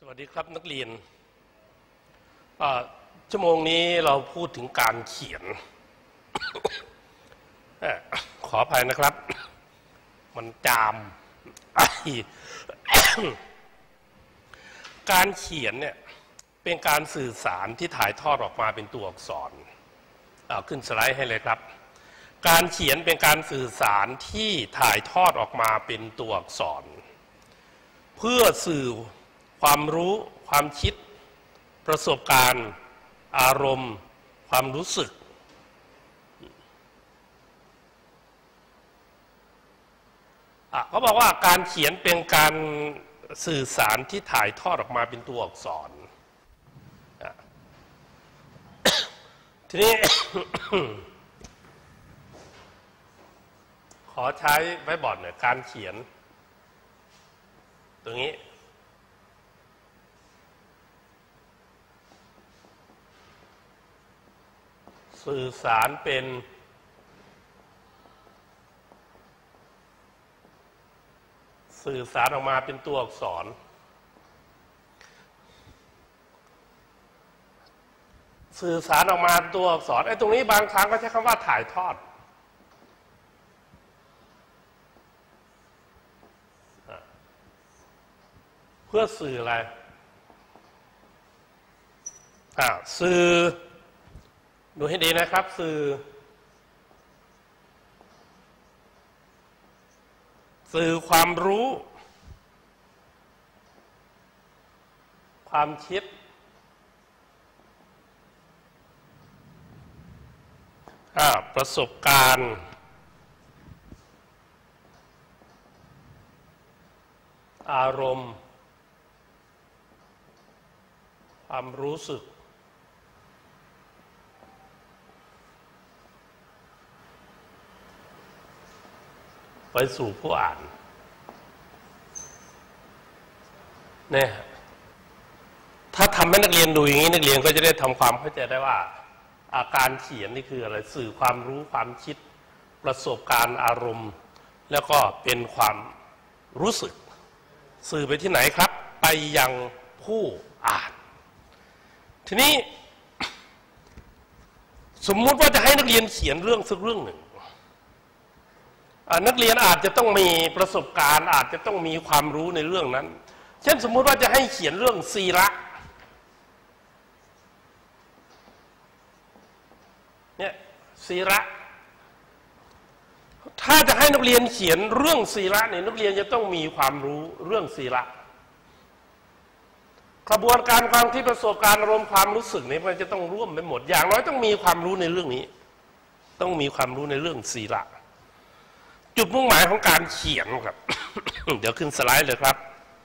สวัสดีครับนักเรียนชั่วโมงนี้เราพูดถึงการเขียน ขออภัยนะครับมันจาม การเขียนเนี่ยเป็นการสื่อสารที่ถ่ายทอดออกมาเป็นตัวอักษรขึ้นสไลด์ให้เลยครับการเขียนเป็นการสื่อสารที่ถ่ายทอดออกมาเป็นตัวอักษรเพื่อสื่อความรู้ความคิดประสบการณ์อารมณ์ความรู้สึกเขาบอกว่าการเขียนเป็นการสื่อสารที่ถ่ายทอดออกมาเป็นตัวอักษรทีนี้ ขอใช้ไว้บอร์ดหน่อยการเขียนตรงนี้สื่อสารเป็นสื่อสารออกมาเป็นตัวอักษรสื่อสารออกมาตัวอักษรไอ้ตรงนี้บางครั้งก็ใช้คำว่าถ่ายทอดเพื่อสื่ออะไรสื่อดูให้ดีนะครับสื่อความรู้ความคิดประสบการณ์อารมณ์ความรู้สึกไปสู่ผู้อ่านเนี่ยถ้าทำให้นักเรียนดูอย่างนี้นักเรียนก็จะได้ทำความเข้าใจได้ว่าอาการเขียนนี่คืออะไรสื่อความรู้ความคิดประสบการณ์อารมณ์แล้วก็เป็นความรู้สึกสื่อไปที่ไหนครับไปยังผู้อ่านทีนี้สมมุติว่าจะให้นักเรียนเขียนเรื่องสักเรื่องหนึ่งนักเรียนอาจจะต้องมีประสบการณ์อาจจะต้องมีความรู้ในเรื่องนั้นเช่นสมมุติว่าจะให้เขียนเรื่องศีระเนี่ยศีระถ้าจะให้นักเรียนเขียนเรื่องศีระเนี่ยนักเรียนจะต้องมีความรู้เรื่องศีระกระบวนการความคิดประสบการณ์อารมณ์ความรู้สึกเนี่ยมันจะต้องร่วมไปหมดอย่างน้อยต้องมีความรู้ในเรื่องนี้ต้องมีความรู้ในเรื่องศีระจุดมุ่งหมายของการเขียนครับ เดี๋ยวขึ้นสไลด์เลยครับ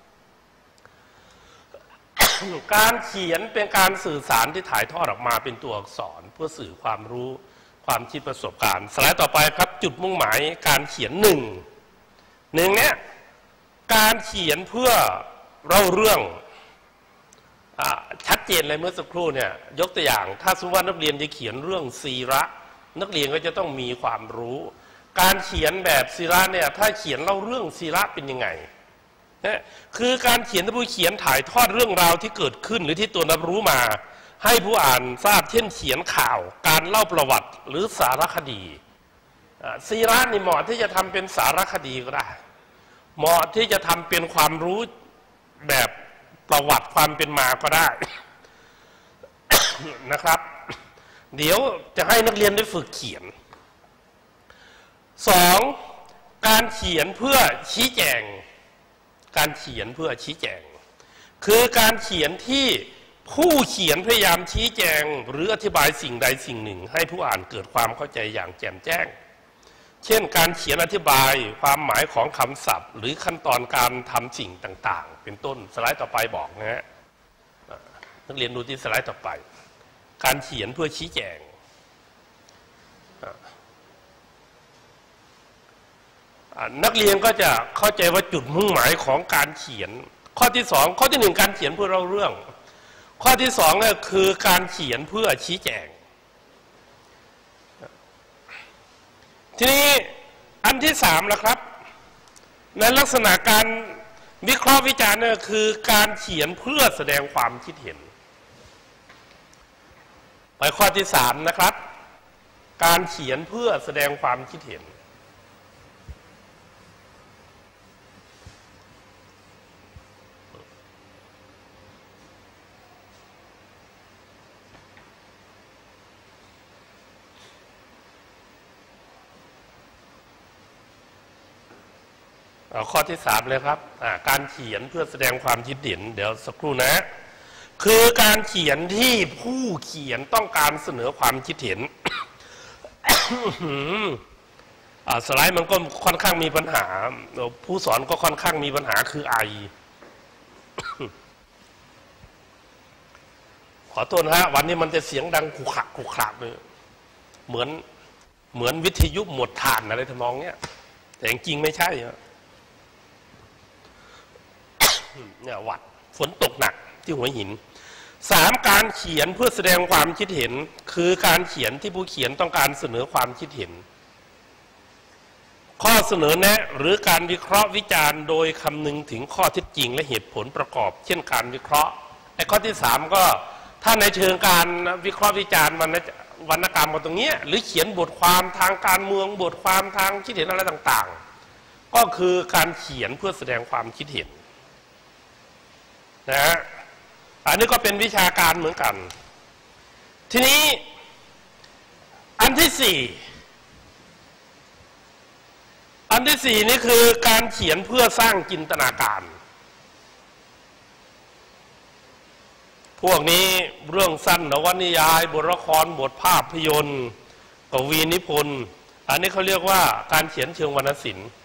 การเขียนเป็นการสื่อสารที่ถ่ายทอดออกมาเป็นตัวอักษรเพื่อสื่อความรู้ความคิดประสบการณ์สไลด์ต่อไปครับจุดมุ่งหมายการเขียนหนึ่งเนี่ยการเขียนเพื่อเล่าเรื่องชัดเจนเลยเมื่อสักครู่เนี่ยยกตัวอย่างถ้าสมมติว่านักเรียนจะเขียนเรื่องศีระนักเรียนก็จะต้องมีความรู้การเขียนแบบศีระเนี่ยถ้าเขียนเล่าเรื่องศีระเป็นยังไงนะคือการเขียนที่ผู้เขียนถ่ายทอดเรื่องราวที่เกิดขึ้นหรือที่ตัวรับรู้มาให้ผู้อ่านทราบเช่นเขียนข่าวการเล่าประวัติหรือสารคดีศีระนี่เหมาะที่จะทำเป็นสารคดีก็ได้เหมาะที่จะทำเป็นความรู้แบบประวัติความเป็นมาก็ได้ นะครับเดี๋ยวจะให้นักเรียนได้ฝึกเขียน2การเขียนเพื่อชี้แจงการเขียนเพื่อชี้แจงคือการเขียนที่ผู้เขียนพยายามชี้แจงหรืออธิบายสิ่งใดสิ่งหนึ่งให้ผู้อ่านเกิดความเข้าใจอย่างแจ่มแจ้งเช่นการเขียนอธิบายความหมายของคำศัพท์หรือขั้นตอนการทำสิ่งต่างๆเป็นต้นสไลด์ต่อไปบอกนะฮะนักเรียนดูที่สไลด์ต่อไปการเขียนเพื่อชี้แจงนักเรียนก็จะเข้าใจว่าจุดมุ่งหมายของการเขียนข้อที่2ข้อที่1การเขียนเพื่อเล่าเรื่องข้อที่2ก็คือการเขียนเพื่อชี้แจงทีนี้อันที่3ล่ะครับในลักษณะการวิเคราะห์วิจารณ์เนี่ยคือการเขียนเพื่อแสดงความคิดเห็นไปข้อที่3นะครับการเขียนเพื่อแสดงความคิดเห็นข้อที่3เลยครับการเขียนเพื่อแสดงความคิดเห็นเดี๋ยวสักครู่นะคือการเขียนที่ผู้เขียนต้องการเสนอความคิดเห็น สไลด์มันก็ค่อนข้างมีปัญหาผู้สอนก็ค่อนข้างมีปัญหาคือไอ ขอโทษนะฮะวันนี้มันจะเสียงดังขรุขระขรุขระเลยเหมือนวิทยุหมดฐานอะไรทำนองเนี้ยแต่จริงไม่ใช่เนี่ยวัดฝนตกหนักที่หัวหิน3การเขียนเพื่อแสดงความคิดเห็นคือการเขียนที่ผู้เขียนต้องการเสนอความคิดเห็นข้อเสนอแนะหรือการวิเคราะห์วิจารณ์โดยคำนึงถึงข้อเท็จจริงและเหตุผลประกอบเช่นการวิเคราะห์ไอ้ข้อที่3ก็ถ้าในเชิงการวิเคราะห์วิจารณ์วรรณกรรมมาตรงนี้หรือเขียนบทความทางการเมืองบทความทางคิดเห็นอะไรต่างๆก็คือการเขียนเพื่อแสดงความคิดเห็นนะฮะอันนี้ก็เป็นวิชาการเหมือนกันทีนี้อันที่4นี่คือการเขียนเพื่อสร้างจินตนาการพวกนี้เรื่องสั้นนวนิยายบทละครบทภาพยนตร์กวีนิพนธ์อันนี้เขาเรียกว่าการเขียนเชิงวรรณศิลป์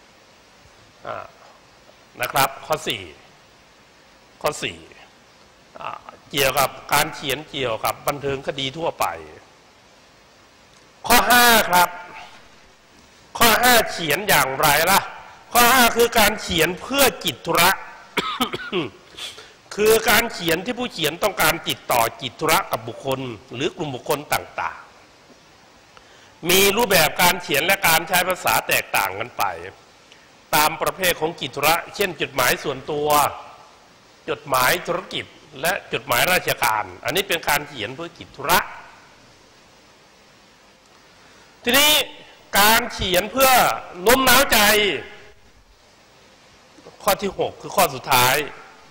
นะครับข้อ4เกี่ยวกับการเขียนเกี่ยวกับบันเทิงคดีทั่วไปข้อ5ครับข้อ5เขียนอย่างไรล่ะข้อ5คือการเขียนเพื่อจิตธุระ คือการเขียนที่ผู้เขียนต้องการติดต่อจิตธุระกับบุคคลหรือกลุ่มบุคคลต่างๆมีรูปแบบการเขียนและการใช้ภาษาแตกต่างกันไปตามประเภทของจิตธุระเช่นจดหมายส่วนตัวจดหมายธุรกิจและจดหมายราชการอันนี้เป็นการเขียนเพื่อจิตธุระทีนี้การเขียนเพื่อโน้มน้าวใจข้อที่6คือข้อสุดท้าย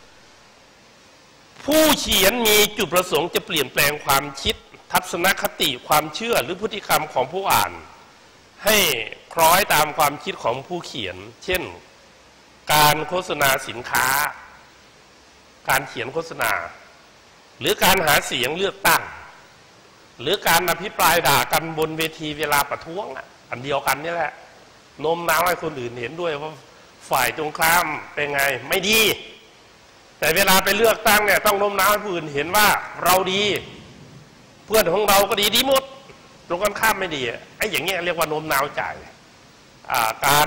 ผู้เขียนมีจุดประสงค์จะเปลี่ยนแปลงความคิดทัศนคติความเชื่อหรือพฤติกรรมของผู้อ่านให้คล้อยตามความคิดของผู้เขียนเช่นการโฆษณาสินค้าการเขียนโฆษณาหรือการหาเสียงเลือกตั้งหรือการอภิปรายด่ากันบนเวทีเวลาประท้วงอันเดียวกันนี่แหละโน้มน้าวให้คนอื่นเห็นด้วยว่าฝ่ายตรงข้ามเป็นไงไม่ดีแต่เวลาไปเลือกตั้งเนี่ยต้องโน้มน้าวให้ผู้อื่นเห็นว่าเราดีเพื่อนของเราก็ดีหมดตรงกันข้ามไม่ดีไอ้อย่างเงี้ยเรียกว่าโน้มน้าวใจการ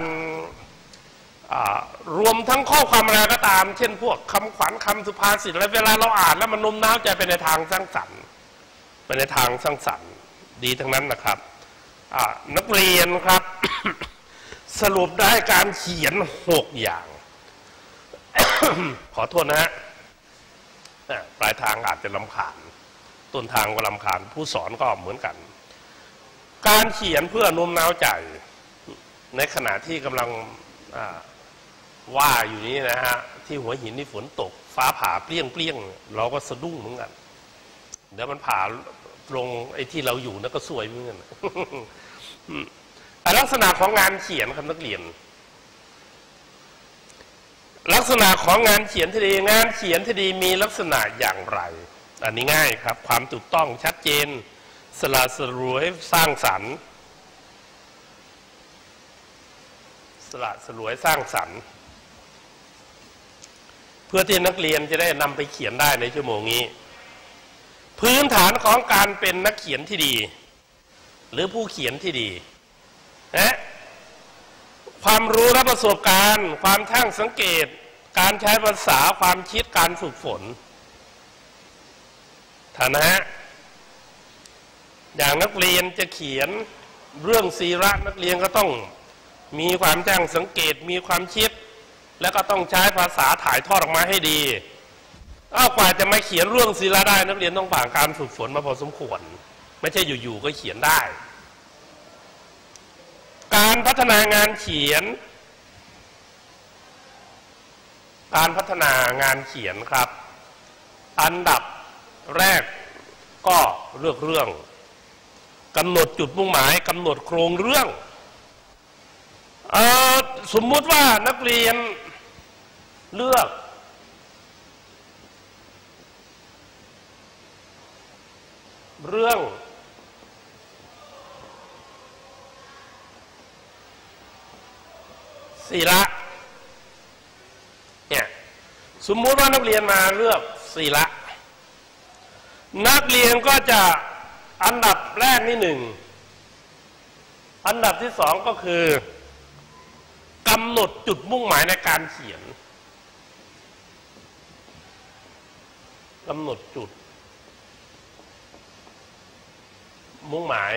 รวมทั้งข้อความอะไรก็ตามเช่นพวกคำขวัญคำสุภาษิตอะไรเวลาเราอ่านแล้วมันโน้มน้าวใจไปในทางสร้างสรรค์ดีทั้งนั้นนะครับนักเรียนครับ สรุปได้การเขียน6อย่าง ขอโทษนะฮะปลายทางอาจจะรำคาญต้นทางก็รำคาญผู้สอนก็เหมือนกันการเขียนเพื่อโน้มน้าวใจในขณะที่กำลังว่าอยู่นี้นะฮะที่หัวหินนี่ฝนตกฟ้าผ่าเปรี้ยงเราก็สะดุ้งเหมือนกันเดี๋ยวมันผ่าลงไอ้ที่เราอยู่นั่นก็สวยเหมือนกัน ลักษณะของงานเขียนครับนักเรียนลักษณะของงานเขียนที่ดีงานเขียนที่ดีมีลักษณะอย่างไรอันนี้ง่ายครับความถูกต้องชัดเจนสละสลวยสร้างสรรค์เพื่อที่นักเรียนจะได้นำไปเขียนได้ในชั่วโมงนี้พื้นฐานของการเป็นนักเขียนที่ดีหรือผู้เขียนที่ดีนะความรู้และประสบการณ์ความช่างสังเกตการใช้ภาษาความคิดการฝึกฝนฐานะอย่างนักเรียนจะเขียนเรื่องศีระนักเรียนก็ต้องมีความช่างสังเกตมีความคิดแล้วก็ต้องใช้ภาษาถ่ายทอดออกมาให้ดีกว่าจะมาเขียนเรื่องศิลาได้นักเรียนต้องผ่านการฝึกฝนมาพอสมควรไม่ใช่อยู่ๆก็เขียนได้การพัฒนางานเขียนครับอันดับแรกก็เลือกเรื่องกำหนดจุดมุ่งหมายกำหนดโครงเรื่องสมมุติว่านักเรียนเลือกเรื่องศีละเนี่ยสมมุติว่านักเรียนมาเลือกศีละนักเรียนก็จะอันดับแรกนี่1อันดับที่2ก็คือกำหนดจุดมุ่งหมายในการเขียนกำหนดจุดมุ่งหมาย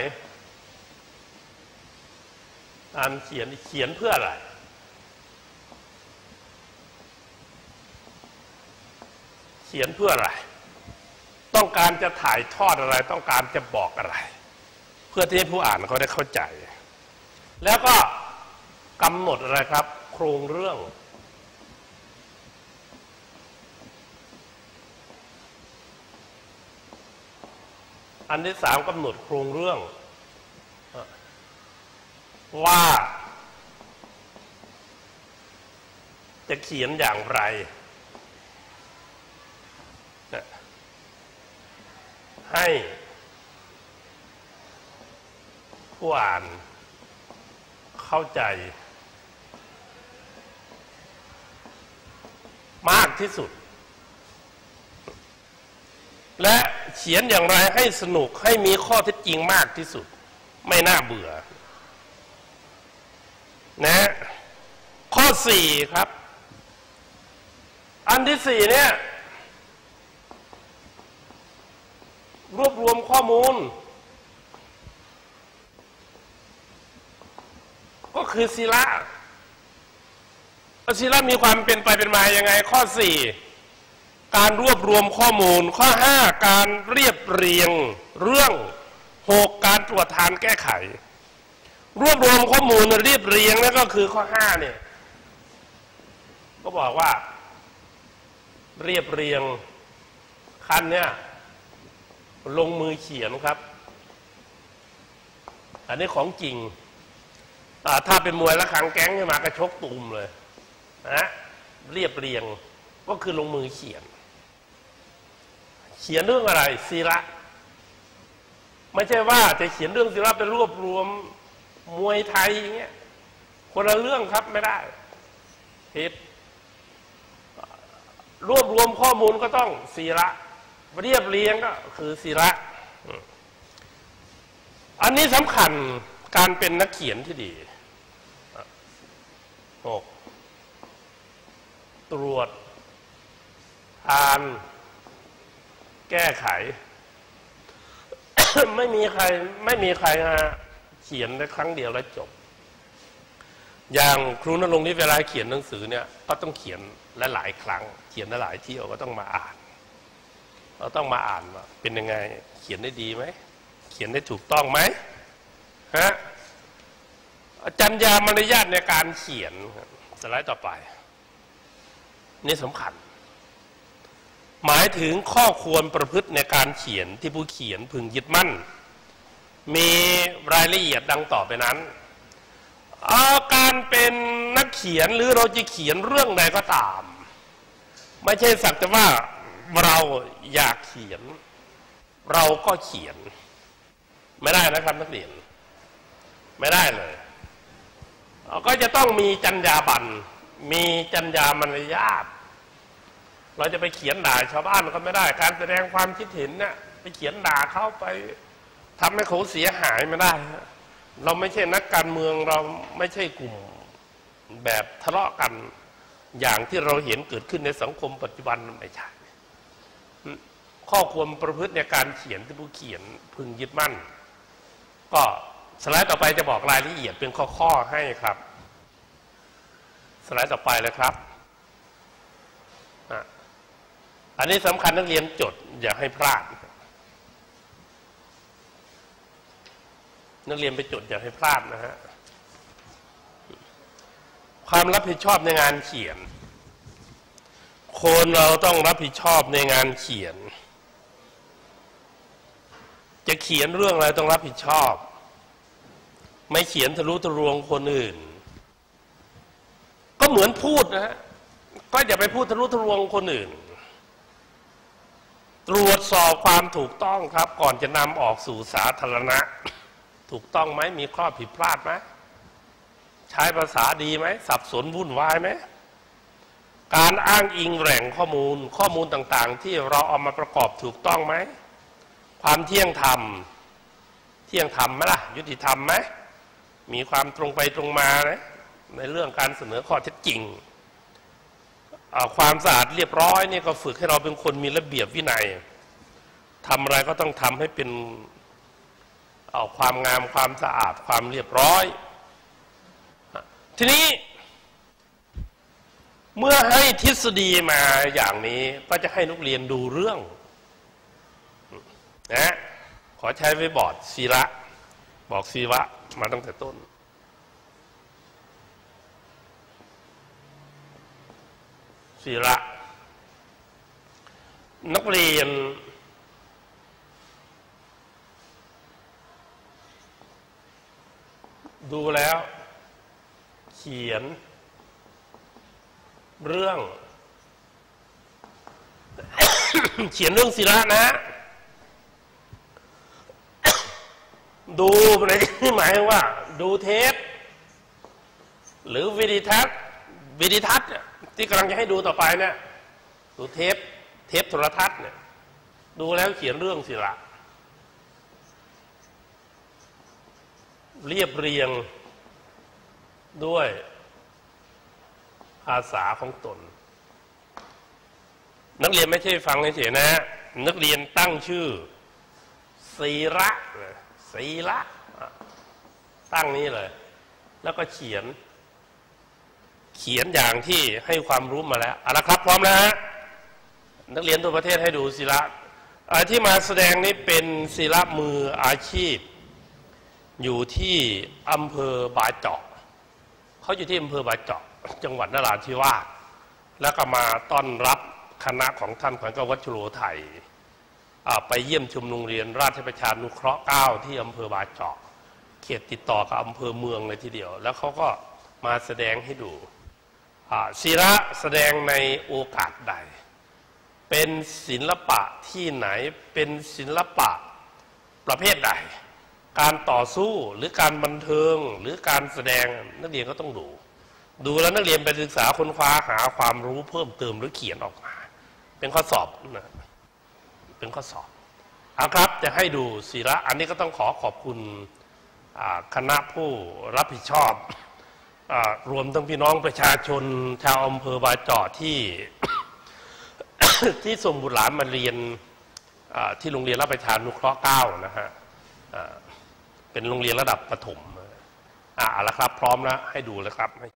การเขียนเพื่ออะไรเขียนเพื่ออะไรต้องการจะถ่ายทอดอะไรต้องการจะบอกอะไรเพื่อที่ให้ผู้อ่านเขาได้เข้าใจแล้วก็กำหนดอะไรครับโครงเรื่องอันที่3กำหนดโครงเรื่องว่าจะเขียนอย่างไรให้ผู้อ่านเข้าใจมากที่สุดและเขียนอย่างไรให้สนุกให้มีข้อเท็จจริงมากที่สุดไม่น่าเบื่อนะข้อ4ครับอันที่4เนี่ยรวบรวมข้อมูลก็คือศีละมีความเป็นไปเป็นมายังไงข้อ4การรวบรวมข้อมูลข้อ5การเรียบเรียงเรื่อง6การตรวจทานแก้ไขรวบรวมข้อมูลเรียบเรียงนั่นก็คือข้อ5เนี่ยก็บอกว่าเรียบเรียงขั้นเนี่ยลงมือเขียนครับอันนี้ของจริงถ้าเป็นมวยละครั้งแก๊งขึ้นมากระชกตุ่มเลยนะเรียบเรียงก็คือลงมือเขียนเรื่องอะไรศีละไม่ใช่ว่าจะเขียนเรื่องศีละเป็นรวบรวมมวยไทยอย่างเงี้ยคนละเรื่องครับไม่ได้ผิดรวบรวมข้อมูลก็ต้องศีละเรียบเรียงก็คือศีละอันนี้สำคัญการเป็นนักเขียนที่ดี6ตรวจทานแก้ไข ไม่มีใครเขียนได้ครั้งเดียวแล้วจบอย่างครูณรงค์นี่เวลาเขียนหนังสือเนี่ยก็ต้องเขียนหลายครั้งเขียนหลายเที่ยวก็ต้องมาอ่านเราต้องมาอ่านว่าเป็นยังไงเขียนได้ดีไหมเขียนได้ถูกต้องไหมฮะจรรยามารยาทในการเขียนสไลด์ต่อไปนี่สำคัญหมายถึงข้อควรประพฤติในการเขียนที่ผู้เขียนพึงยึดมั่นมีรายละเอียดดังต่อไปนั้นการเป็นนักเขียนหรือเราจะเขียนเรื่องใดก็ตามไม่ใช่สักแต่ว่าเราอยากเขียนเราก็เขียนไม่ได้นะครับนักเรียนไม่ได้เลยก็จะต้องมีจรรยาบรรณมีจรรยามารยาทเราจะไปเขียนด่าชาวบ้านก็ไม่ได้การแสดงความคิดเห็นเนี่ยไปเขียนด่าเขาไปทำให้เขาเสียหายไม่ได้เราไม่ใช่นักการเมืองเราไม่ใช่กลุ่มแบบทะเลาะกันอย่างที่เราเห็นเกิดขึ้นในสังคมปัจจุบันไม่ใช่ข้อควรประพฤติในการเขียนที่ผู้เขียนพึงยึดมั่นก็สไลด์ต่อไปจะบอกรายละเอียดเป็นข้อๆให้ครับสไลด์ต่อไปเลยครับอันนี้สำคัญนักเรียนจดอย่าให้พลาดนักเรียนไปจดอย่าให้พลาดนะฮะความรับผิดชอบในงานเขียนคนเราต้องรับผิดชอบในงานเขียนจะเขียนเรื่องอะไรต้องรับผิดชอบไม่เขียนทะลุทะลวงคนอื่นก็เหมือนพูดนะฮะก็อย่าไปพูดทะลุทะลวงคนอื่นตรวจสอบความถูกต้องครับก่อนจะนำออกสู่สาธารณะถูกต้องไหมมีข้อผิดพลาดไหมใช้ภาษาดีไหมสับสนวุ่นวายไหมการอ้างอิงแหล่งข้อมูลต่างๆที่เราเอามาประกอบถูกต้องไหมความเที่ยงธรรมไหมล่ะยุติธรรมไหมมีความตรงไปตรงมานะในเรื่องการเสนอข้อเท็จจริงความสะอาดเรียบร้อยนี่ก็ฝึกให้เราเป็นคนมีระเบียบวินัยทำอะไรก็ต้องทำให้เป็นความงามความสะอาดความเรียบร้อยทีนี้เมื่อให้ทฤษฎีมาอย่างนี้ก็จะให้นักเรียนดูเรื่องนะขอใช้ไว้บอร์ดศิระบอกศิวะมาตั้งแต่ต้นศิระนักเรียนดูแล้วเขียนเรื่อง เขียนเรื่องศิระนะดูในที่หมายว่าดูเทปหรือวิดีทัศน์ที่กำลังจะให้ดูต่อไปเนี่ยดูเทปโทรทัศน์เนี่ยดูแล้วเขียนเรื่องศิระเรียบเรียงด้วยภาษาของตนนักเรียนไม่ใช่ฟังเฉยๆนะนักเรียนตั้งชื่อศิระตั้งนี้เลยแล้วก็เขียนอย่างที่ให้ความรู้มาแล้วเอาละครับพร้อมแล้วฮะนักเรียนทั่วประเทศให้ดูศิระที่มาแสดงนี้เป็นศิระมืออาชีพอยู่ที่อำเภอบาเจาะเขาอยู่ที่อำเภอบาเจาะจังหวัดนราธิวาสแล้วก็มาต้อนรับคณะของท่านขวัญกวัชโรไทยไปเยี่ยมชมโรงเรียนราชประชานุเคราะห์ 9ที่อำเภอบาเจาะเขตติดต่อกับอำเภอเมืองเลยทีเดียวแล้วเขาก็มาแสดงให้ดูศิระแสดงในโอกาสใดเป็นศิลปะที่ไหนเป็นศิลปะประเภทใดการต่อสู้หรือการบันเทิงหรือการแสดงนักเรียนก็ต้องดูแล้วนักเรียนไปศึกษาค้นคว้าหาความรู้เพิ่มเติมหรือเขียนออกมาเป็นข้อสอบนะเป็นข้อสอบครับจะให้ดูศิระอันนี้ก็ต้องขอบคุณคณะผู้รับผิดชอบรวมทั้งพี่น้องประชาชนชาวอำเภอบาเจาะที่ ที่ส่งบุตรหลานมาเรียนที่โรงเรียนราชประชานุเคราะห์ 9นะฮะเป็นโรงเรียนระดับประถมเอาละครับพร้อมแล้วให้ดูแล้วครับ